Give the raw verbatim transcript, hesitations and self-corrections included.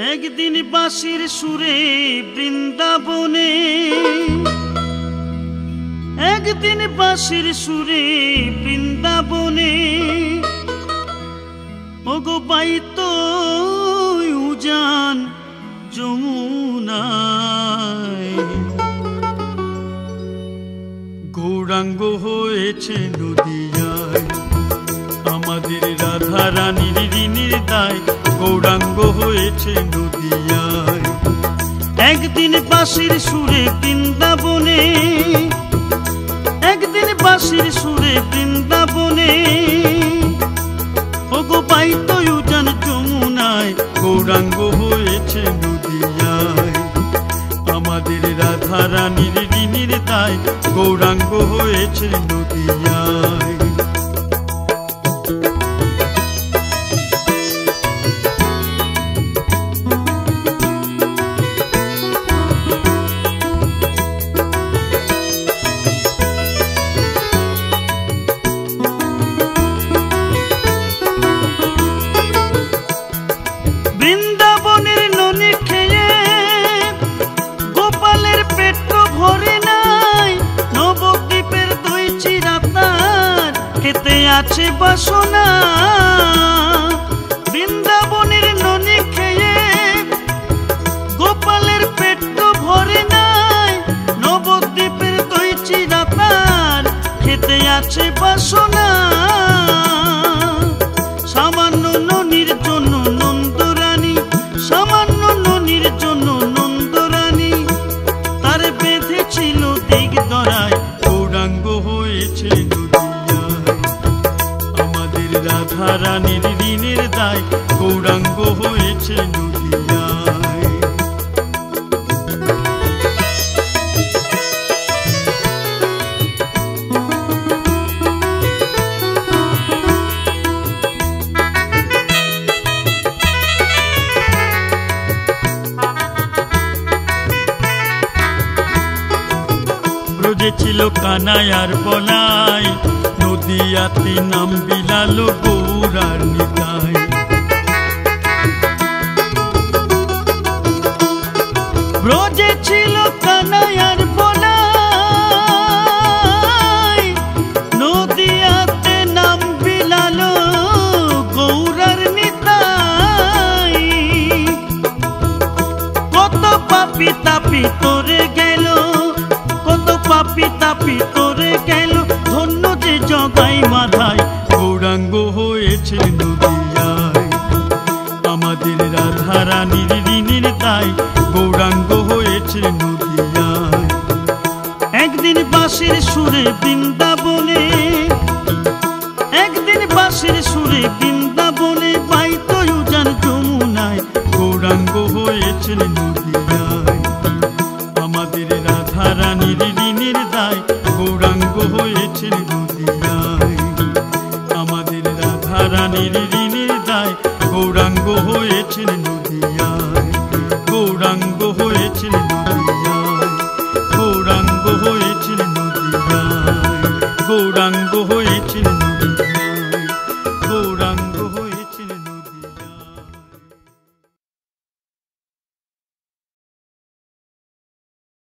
একদিন বাঁশির সুরে বৃন্দাবনে, একদিন বাঁশির সুরে বৃন্দাবনে, ওগো বাইতো উজান যমুনায়, গৌরাঙ্গ হয়েছে নদিয়ায়, আমাদের রাধা রানীর ঋণের দায়, গৌরাঙ্গ হয়েছে নদিয়ায়। একদিন বাঁশির সুরে বৃন্দাবনে, একদিন বাঁশির সুরে বৃন্দাবনে, ওগো বাইতো উজান যমুনায়, গৌরাঙ্গ হয়েছে নদিয়ায়, আমাদের রাধা রানীর ঋণের দায়, গৌরাঙ্গ হয়েছে নদিয়ায়। বৃন্দাবনের ননি খেয়ে গোপালের পেট ভরে নাই, নবদ্বীপের দই চিড়া তার খেতে আছে বাসনা। বৃন্দাবনের ননি খেয়ে গোপালের পেট ভরে নাই, নবদ্বীপের দই চিড়া তার খেতে আছে বাসনা। সামান্য ননির জন্য নন্দরানী, সামান্য ননির জন্য নন্দরানী, তার বেঁধেছিল দিগদরায়, গৌরাঙ্গ হয়েছে নদিয়ায়, আমাদের রাধা রানীর ঋণের দায়, গৌরাঙ্গ হয়েছে নদিয়ায়। ব্রজে ছিল কানায়ার বলাই, নদিয়াতে নাম বিলালো গৌরার নিতাই। ব্রজে ছিল কানায়ার বলাই, নদিয়াতে নাম বিলালো গৌরার নিতাই। কত পাপি তাপি তোরে গেল, কত পাপি তাপি তোরে গেল, ধন্য যে জগাই মাথায়, গৌরাঙ্গ হয়েছে নদিয়ায়, আমাদের রাধা রানীর ঋণের দায়, গৌরাঙ্গ হয়েছে নদিয়ায়। একদিন বাঁশির সুরে বৃন্দাবনে, একদিন বাঁশির সুরে বৃন্দাবনে, বাইতো উজান যমুনায়, গৌরাঙ্গ হয়েছে নদিয়ায়।